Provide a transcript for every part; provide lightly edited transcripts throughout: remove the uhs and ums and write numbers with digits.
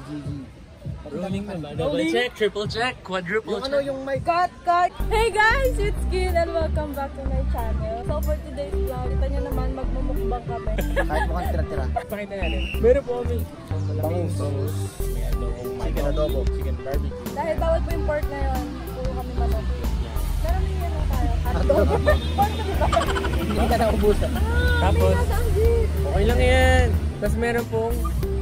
GG. Rolling na ba? Double check, triple check, quadruple check. Yung may Cut! Hey guys! It's Skin and welcome back to my channel. So for today's vlog, kita nyo naman magmumukbang kami. kahit mukhang tira-tira. Pakita natin. Meron po kami. Bangus. May adobong Chicken adobo. Chicken barbecue. Dahil bawal po yung pork ngayon, puro kami manok. Pero may ano tayo. Adobo. Pork na diba? Hindi ka na ubusan. Tapos, May nasang jeep. okay lang yan. Tapos meron pong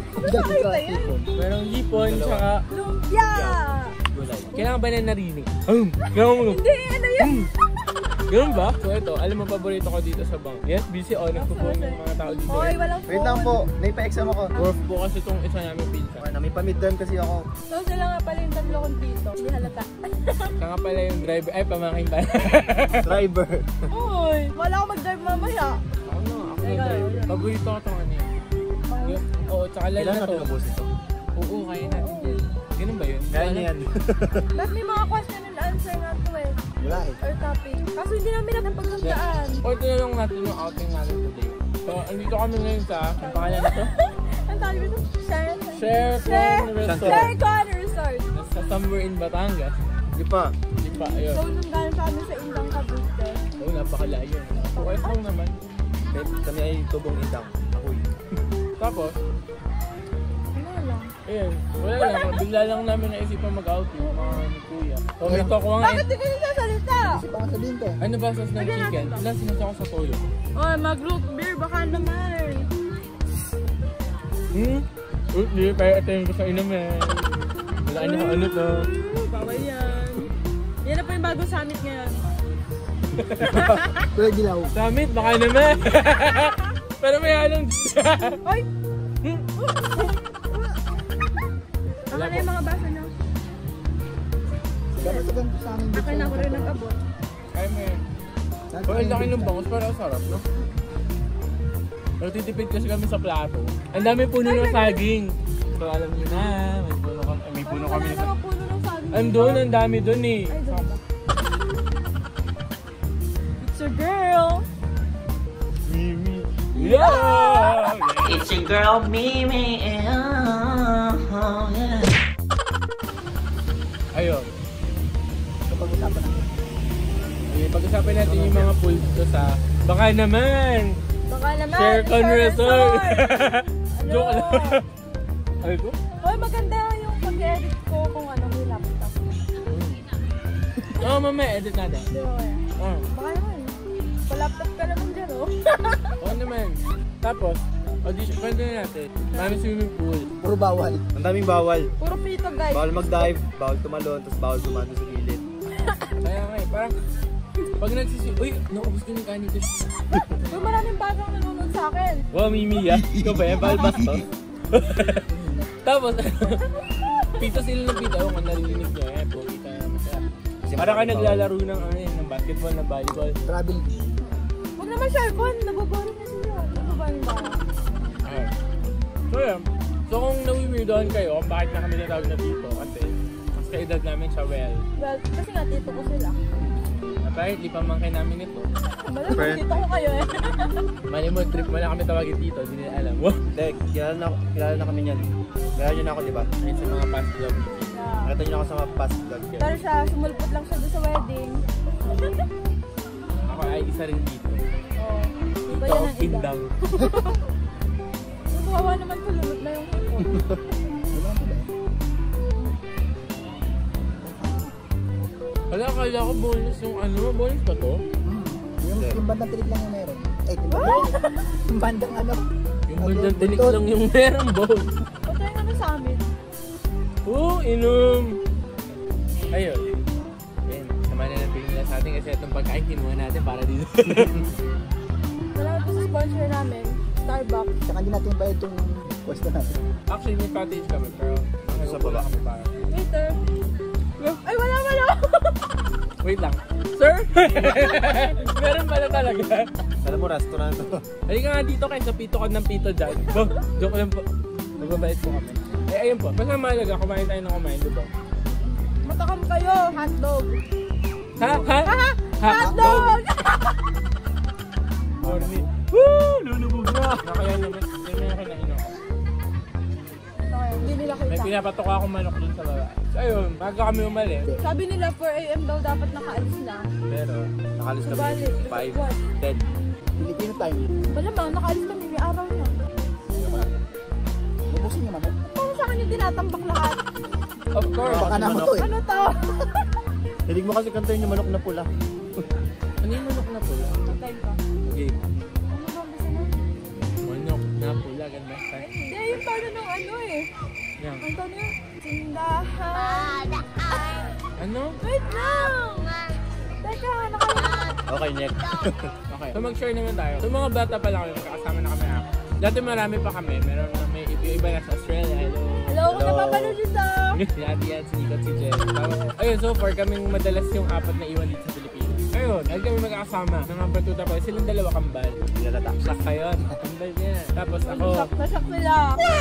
Ano hipon, tsaka lumpia! gulay. Kailangan ba na narinig? Kailangan mo. Hindi, ano yun? Ganun ba? So ito, alam mo paborito ko dito sa bang. Yes, busy on. Nagpupuan yung mga tao dito. Hoy, walang phone. Wait lang po, may pa-exam ako. Dwarf po kasi itong isa namin pinsa. May pa-midterm kasi ako. So sila nga pala yung tatlo kong tito. Hindi halata. Siya nga pala yung driver. Ay, pamangkin pala. Driver. Uy, wala akong mag-drive mamaya. Ako na, ako na driver. Paborito ko itong ano yun. Oo, tsaka lalo Kailangan na to. natin ubusin ito. Oo, kaya natin yan. Ganun ba yun? Kaya niya yan. Tapos may mga question and answer nga to eh. Wala eh. Or topic. Kaso hindi namin napaghandaan. O, tinanong natin yung outing natin today. So, andito kami ngayon sa, ang pangalan na to? Ang tawag dito? Share Con Resort. Share Con Resort. Nasa somewhere in Batangas. Hindi pa. Di pa, ayun. So nung galing sa amin sa Indang Cavite. Oo, napakalayo. Okay lang naman. Kami ay tubong indang. Ahoy. Tapos, Ano lang? ayun, wala lang. Bigla lang namin naisipan mag-outing, mga ni Kuya. So, may talk ko nga Bakit di ka nagsasalita? Kasi pa nga sabihin ko. ano ba sauce ng chicken? Ilan sinasya ko sa toyo? Oy, mag-root beer. Baka naman. Hindi, pero ito yung gusto inumin. Wala na ano to. Bawal yan. Yan na po yung bagong summit ngayon. Kuya Gilaw. Summit, baka naman. Pero may halong Oy! Ako na yung mga baso nyo. Dapat sa ganito sa amin. Akin na ako rin nag-abot. Ay, may. Oh, ang laki ng bangus, pero ang sarap, no? Pero titipid kasi kami sa plato. Ang dami puno ng saging. So, alam nyo na, may puno kami. Wala naman puno ng saging. Andun, ang dami dun eh. Ay, doon ba? It's a girl. Mimi. Yeah! It's your girl Mimi. Oh, yeah. Ayun. Pag-usapan natin. Okay, pag-usapan natin yung mga pool dito sa baka naman. Baka naman. Share Con Resort. Ano? Joke lang. Ay ko? Hoy, maganda yung pag-edit ko kung anong yung laptop. Oo, mamaya edit natin. Di ba kaya? Oo. Baka naman. Pa-laptop ka naman dyan, oh. Oo naman. Tapos, audition, kwento na natin. Maraming swimming pool. Puro bawal. Ang daming bawal. Puro pito, guys. Bawal mag-dive, bawal tumalon, tapos bawal dumano sa gilid. Kaya nga eh, parang pag nagsiswimming, uy, naubos ko yung kanin ko. Uy, maraming batang nanonood sa akin. Wow, Mimi ah. Ikaw ba yan? Balbas to? Tapos, pito sila ng pito. Ako nga narinig niya eh. Pukita naman siya. Parang ka naglalaro ng, ng basketball, ng volleyball. Travel. Huwag naman, Sharcon. Nababoring na sila. Nababoring ba? Ayun. So yun. So kung nawiwirdohan kayo kung bakit na kami natawag na dito, kasi mas kaedad namin siya well. Well, kasi nga tito ko sila. Bakit di pamangkin namin ito? Malamang tito ko kayo eh. Mali mo, trip mo lang kami tawagin dito, hindi nila alam. Wow! Hindi, kilala na kami niyan. Kilala niyo na ako, di ba? Ayun sa mga past vlog. Yeah. Nakita niyo na ako sa mga past vlog. Pero siya, sumulpot lang siya doon sa wedding. Ako ay isa rin dito. Oo. Iba Ito yan ang ang iba. kingdom. Kawawa naman kulunod na yung hipon. Wala, akala ko bonus yung ano, bonus ba to? Yung bandang tilig lang yung meron. Eh, di ba? Yung bandang ano? Yung bandang tinik lang yung meron, bonus. Ba't tayo nga sa amin? Oo, inom! Ayun. Ayun, naman na natin nila sa atin kasi itong pagkain kinuha natin para dito. Salamat po sa sponsor namin, Starbucks. Tsaka hindi natin ba itong pwesto natin. Actually, may package kami, pero Sa baba. kami para. Waiter. Ay, wala. Wait lang. Sir? Meron pala talaga. Alam mo, restaurant to. Halika nga dito kayo sa pito ko ng pito dyan. Bo, joke lang po. Nagbabait po kami. Eh, ayun po. Basta mahalaga, kumain tayo ng kumain, di ba? Matakam kayo, hotdog. Ha? Hotdog! Woo! Lulubog na! Nakaya naman. Yan na yung kinain ako. Okay. Hindi nila May kita. pinapatok akong manok dun sa baba. So ayun, bago kami umalis. Sabi nila 4 AM daw dapat nakaalis na. Pero, nakalis kami Sabali, 5, what? 10. Filipino time. Malamang nakaalis kami, may araw na. Lubusin niyo man. Paano sa akin yung tinatambak lahat? Of course. Baka na mo to eh. Ano to? Hilig mo kasi kantayin yung manok na pula. Ano yung manok na pula? Time pa. Okay. Ano ba? Basta na? Manok na pula, ganda. Hindi, yung tono ng ano eh. Yan. Ang tono yun? Tindahan. Ano? Wait lang! Teka, nakalimutan. Okay, next. Okay. So mag-share naman tayo. So mga bata pa lang kami, magkakasama na kami ako. Dati marami pa kami. Meron na may iba na sa Australia. Hello. Hello, kung napapanood dito. Si Ate Yan, si Nico, si Jen. Tapos, ayun, so far kaming madalas yung 4 na iwan dito sa Pilipinas. Ayun, lagi kami magkakasama. Ng number 2 tapos silang dalawa kambal. Sak kayo. Kambal niya. Tapos ako. Nasak sila.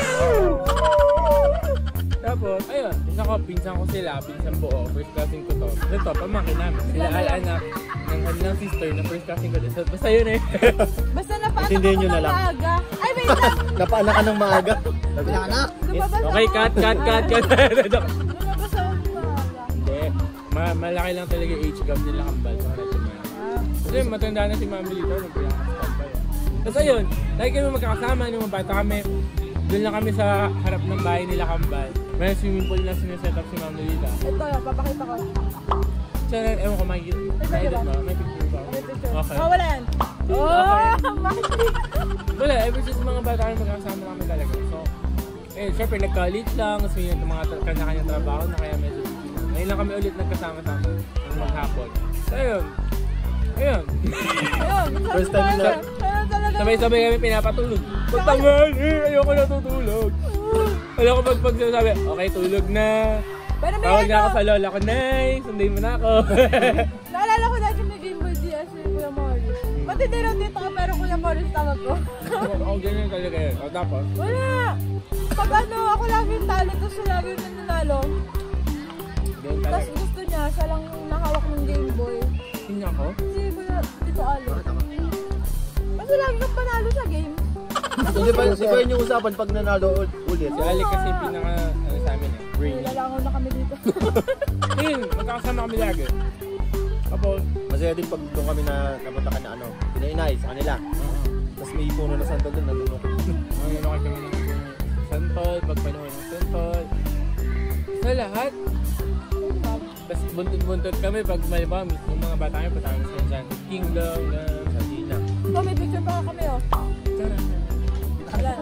Tapos, ayun, isa ko, pinsan ko sila, pinsan buo, first cousin ko to. Ito, pamangkin namin. Sila al-anak ng kanilang sister na first cousin ko din. So, basta yun eh. Basta napaanak Intindihin ako nyo na ng lang. maaga. Ay, wait lang. Napaanak ka ng maaga. Pinaanak. Lumabas Okay, ako. cut. Lumabas ako ng maaga. Hindi. Malaki lang talaga yung age gap nila kambal. Kasi matanda na si Mami Lito. Tapos ayun, lagi kami magkakasama nung mga bata kami. Doon lang kami sa harap ng bahay nila kambal. May swimming pool na sineset up si Mami Lito. Ito, papakita ko. Sana, ewan ko, makikita mo. May picture ba? May picture. Okay. Oh, wala yan. Oh, magic. Wala, ever since mga bata kami magkakasama kami talaga. So, syempre nag-college lang, kasi yun yung mga kanya-kanya trabaho na kaya medyo busy na. Ngayon lang kami ulit nagkasama-sama ng maghapon. So, ayun. Ayun, First time na. Ayun talaga. Sabay-sabay kami pinapatulog. Pagtangal, ayoko na tutulog. Ayoko pag sinasabi, okay, tulog na. Pero may Tawag na ako ano, sa lola ko, Nay, sundayin mo na ako. naalala ko dati may Game Boy DS ni Kuya Morris. Ba't hindi raw dito ako pero Kuya Morris tawag ko? Oo, ganyan talaga yun. O tapos, Wala. Pag ano, ako lagi yung talo, tapos siya lagi yung nanalo. ganyan Tapos talaga. gusto niya, siya lang nakawak ng Game Boy. Tingnan ko. Si Kuya Tito Alo. Kasi lagi kang panalo sa game. Hindi ba yun yung usapan pag nanalo ulit? Si Alec kasi pinaka, ano sa amin eh, brainy. Nilalangaw na kami dito. Ayun, magkakasama kami lagi. Tapos, Masaya din pag doon kami na napunta ka na ano, pinainay sa kanila. Tapos may puno na sandal doon, nandun ako. ano kami ng santol, pagpanahon ng santol. Sa lahat. Tapos buntot-buntot kami pag malibaw, yung mga bata kami, patama sa Enchanted Kingdom, na Sabina. Oh, may picture pa kami oh. Tara. Wala.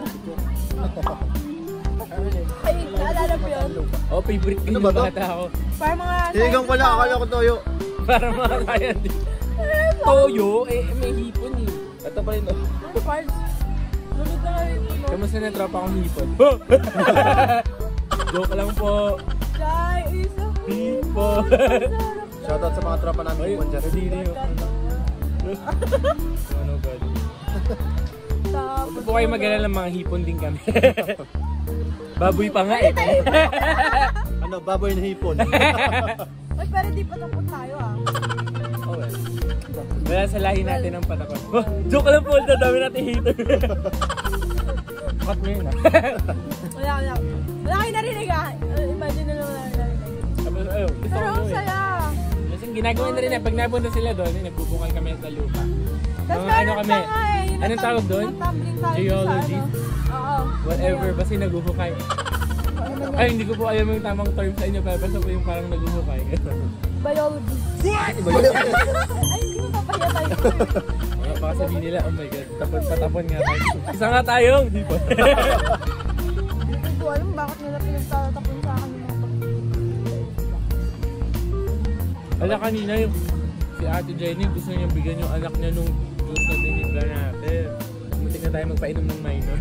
Ay, naalala mo yun? Oh, favorite ko Ano yung ba to? bata ako. Para mga... Tinigang pala, akala ko toyo. Para mga kaya din. Toyo, may hipon eh. Ito pa rin, oh. Ano parts? Lunod na nga rin mo. Kamusta na tropa akong hipon? Joke lang po. Jai, isa. Hipon. Shoutout sa mga tropa namin Ay, yung dyan. hindi rin yun. Ano God. Huwag po kayo mag-alala, mga hipon din kami. Baboy pa nga eh. Ano, baboy na hipon. Ay, pero di pa tapos tayo ah. Oh well. Wala sa lahi natin ang patakot. Oh, joke lang po, dami natin hater. Cut mo yun ah. Wala. Wala kayo narinig ah. Imagine na lang wala kayo narinig. Tapos, ayun, gusto Pero ko ang eh. saya. Kasi ginagawa na rin eh. Pag napunta sila doon, nagbubukal kami sa lupa. Tapos Mga ano meron kami, pa nga eh. Yung anong tawag doon? Tumbling tayo Geology? sa ano. Oo. Whatever, basta naguhukay. Ay, hindi ko po alam yung tamang term sa inyo, pero basta po yung parang naguhukay. Biology. Ay, hindi mo papahiya tayo. Baka sabihin nila, oh my god, tapon nga tayo. Isa nga tayong, di ba? Hindi ko alam bakit nila pinagtatapon sa akin yung mga Wala kanina yung si Ate Jenny, gusto niyang bigyan yung anak niya nung juice na dinigla natin. Muntik na tayo magpainom ng minor.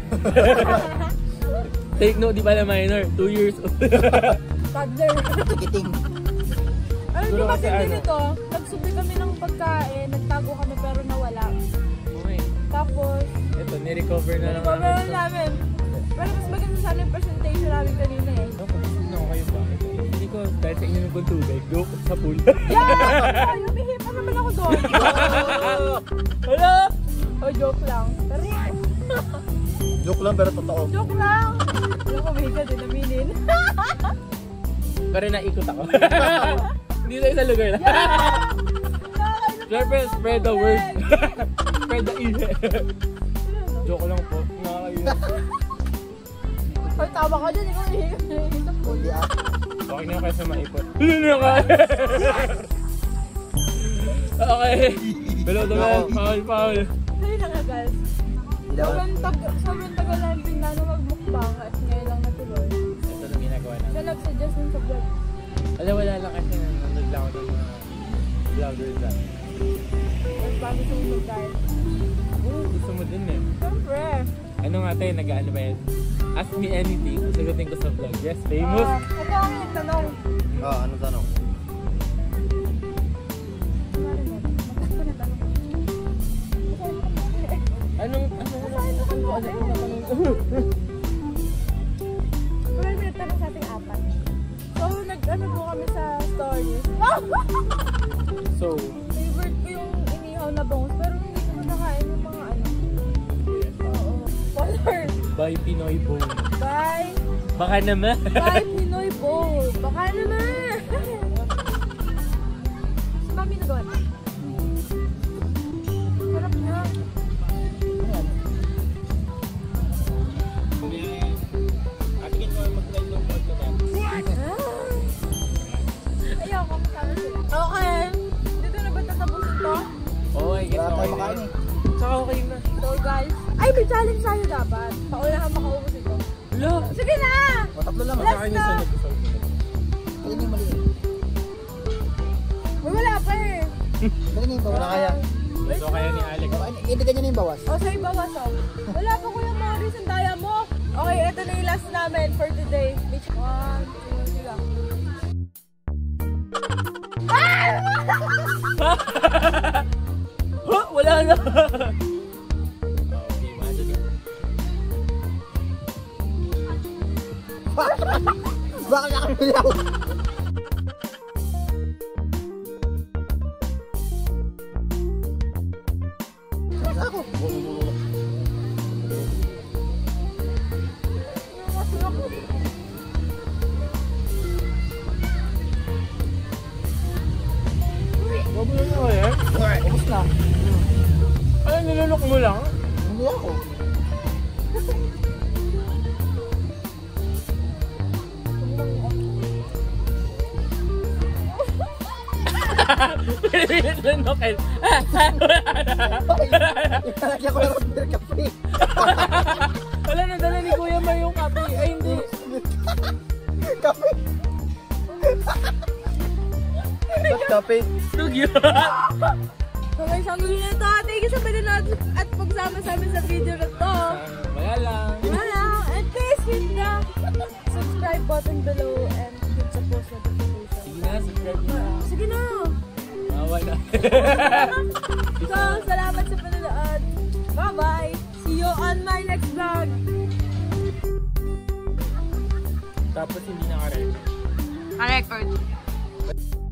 Take note, di ba na minor? 2 years old. toddler. Tikiting. Ano Siguro di ba kasi din ano? ito? Nagsubi kami ng pagkain, nagtago kami pero nawala. Okay. Tapos, Ito, nirecover na lang recover namin. namin. Pero mas maganda sana yung presentation namin kanina eh. Ako, na ako kayo ba? Hindi ko, dahil sa inyo ng tubig, joke sa pool. Yeah! Yumihipa naman ako doon. Hello! O joke lang. Pero Joke lang pero totoo. Joke lang! Yung kumika din aminin. Pero naikot ako. Hindi sa isang lugar lang. Siyempre, spread the word. Spread the ihe. Joke lang po. Nakakaiyak. Ay, tama ka dyan. Ikaw ihigas na ihigas po. Hindi ah. Okay na kayo sa maipot. Okay. Below the belt. Foul. Ay, nga guys. Sobrang tagal lang din na magmukbang at ngayon lang natuloy. Ito lang ginagawa namin. Siya nag-suggest nun sa vlog. Wala lang kasi nanonood lang ako ng mga vloggers lang. Mas bago sa mga guys. Oo, gusto mo din eh. Siyempre. Ano nga tayo, nag-ano ba yan? Ask me anything, sagutin ko sa vlog. Yes, famous. Ito ang nagtanong. Anong tanong? Anong Well, may tanong sa ating apat. So, nag-ano po kami sa stories. So, Favorite ko yung inihaw na bangus, pero hindi ko nakain yung mga ano. Oo. Color. by Pinoy Bowl. Bye. Baka naman. Bye, Pinoy Bowl. Baka naman. Si Mami nagawa na. Sarap niya. Atingin ko mag-try ng pork na yan. Ayoko, kasama sila. Okay. Dito na ba tatapusin to? Oo, I guess Wala okay tayo na. makain eh. Tsaka okay na. So guys, ay may challenge tayo dapat. Paunahan makaubos ito. Wala. Sige na! O, tatlo lang. Last Sa akin yung na. sunod. Ayun yung maliit. Uy, wala pa eh. Dali na yung bawas. Wala kaya. So kaya ni Alex. Hindi ganyan na yung bawas. O, sa'yo bawas o. Wala pa Kuya Morris, ang daya mo. Okay, ito na yung last namin for today. Bitch, 1, 2, sila. Huh? Wala na. Okay, imagine it. Baka nakamilaw. Ako. Mabulo na kaya? Ubus na. Ano, nilulok mo lang? Hindi ako. Pinipilit lang Nokel. Ilalagyan ko na root beer cafe. Wala na, dala ni Kuya Mar yung kape. Ay, hindi. Cafe. Ba't kape? Tugyo. So guys, ang gulo na ito. Thank you sa panonood at pagsama sa amin sa video na to. Wala lang. Wala. And please hit the subscribe button below and hit the post notification. Sige na, subscribe na. Sige na. Awa na. So, salamat sa panonood. Bye-bye. See you on my next vlog. Tapos hindi naka-record. A record.